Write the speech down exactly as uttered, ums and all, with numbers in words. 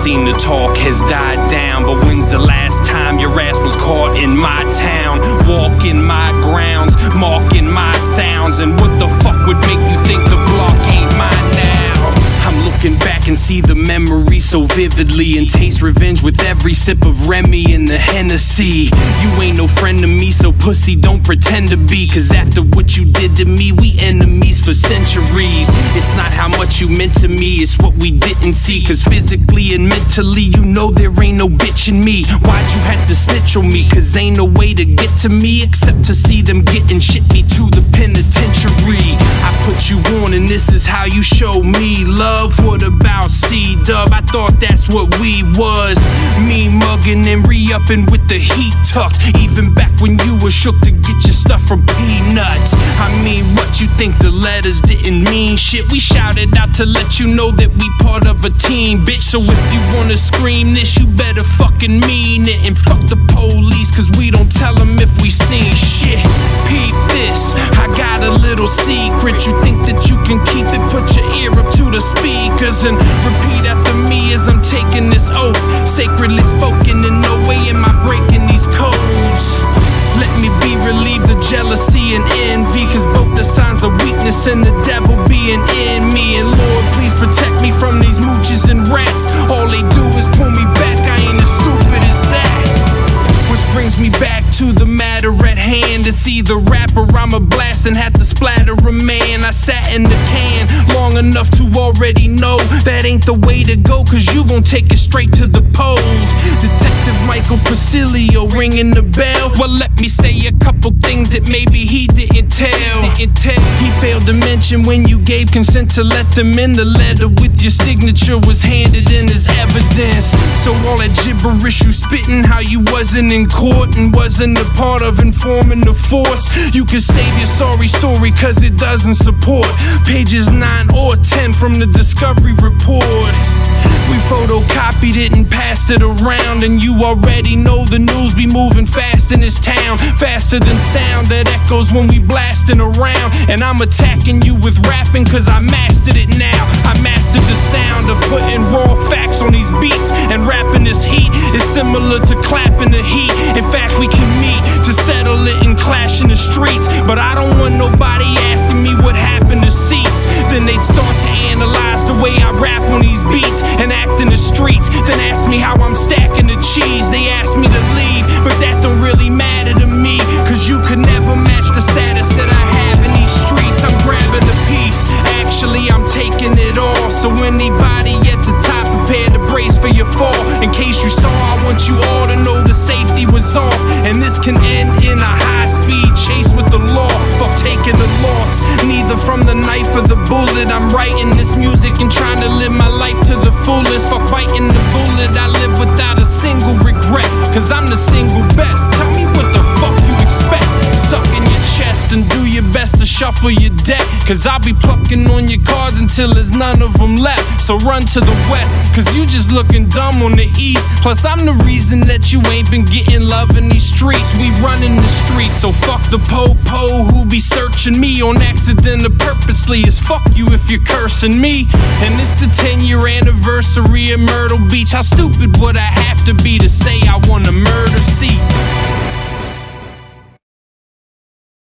seem the talk has died down, but when's the last time your ass was caught in my town? Walking my grounds, marking my sounds, and what the fuck would make you think the block ain't mine now? I'm looking back and see the memory so vividly, and taste revenge with every sip of Remy and the Hennessy. You ain't no friend to me, so pussy don't pretend to be, cause after what you did to me, we enemies for centuries. It's not how much you meant to me, it's what we didn't see, cause physically and mentally, you know there ain't no bitch in me. Why'd you have to snitch on me? Cause ain't no way to get to me except to see them getting shit me to the penitentiary. I put you on and this is how you show me love. What about C-Dub? I thought that's what we was. Me mugging and re-upping with the heat tucked, even back when you were shook to get your stuff from Peanuts. I mean, what you think the letters didn't mean shit? We shouted out to let you know that we part of a team, bitch. So if you wanna scream this, you better fucking mean it. And fuck the police, cause we don't tell them if we seen shit. Peep this, I got a little secret. You think that you can keep it? Put your ear up to the speakers and repeat after me as I'm taking this oath, sacredly spoken. In no way am I breaking these codes. Let me be relieved of jealousy and envy, cause both the signs of weakness and the devil being in me. And Lord, please protect me from these mooches and rats. All they do is pull me back, I ain't as stupid as that. Which brings me back to the matter at hand. It's either rap or I'm a blast and had to splatter a man. I sat in the can long enough to already know that ain't the way to go, cause you gon' take it straight to the polls. Detective Michael Pasilio ringing the bell. Well, let me say a couple things that maybe he didn't tell. Didn't tell. He failed to mention when you gave consent to let them in. The letter with your signature was handed in as evidence. So all that gibberish you spitting, how you wasn't in court and wasn't a part of informing the force, you can save your sorry story cause it doesn't support pages nine or ten from the Discovery Report. We photocopied it and passed it around, and you already know the news be moving fast in this town, faster than sound that echoes when we blasting around. And I'm attacking you with rapping cause I mastered it now. I mastered the sound of putting raw facts on these beats, and rapping this heat is similar to clapping the heat. In fact, we can meet to settle it and clash in the streets, but I don't want nobody asking me what happened to seats. Then they'd start to analyze the way I rap on these beats and act in the streets, then ask me how I'm stacking the cheese. They asked me to leave, but that don't really matter to me, cause you could never match the status that I have in these streets. I'm grabbing the piece, actually I'm taking it all. So anybody at the top, prepare to brace for your fall. In case you saw, I want you all to know the safety was off, and this can end in a high-speed chase with the law. Fuck taking the loss, neither from the knife or the bullet. I'm writing this music and trying to live my life to the fullest. Fuck biting the bullet, I live without a single regret, cause I'm the single best. Tell me what the fuck you expect. Suck in your chest and do your best to shuffle your deck, cause I'll be plucking on your cards until there's none of them left. So run to the west, cause you just looking dumb on the east. Plus I'm the reason that you ain't been getting love in these streets. We running the streets, so fuck the po-po who be searching me on accident or purposely. It's fuck you if you're cursing me. And it's the ten year anniversary of Myrtle Beach. How stupid would I have to be to say I wanna murder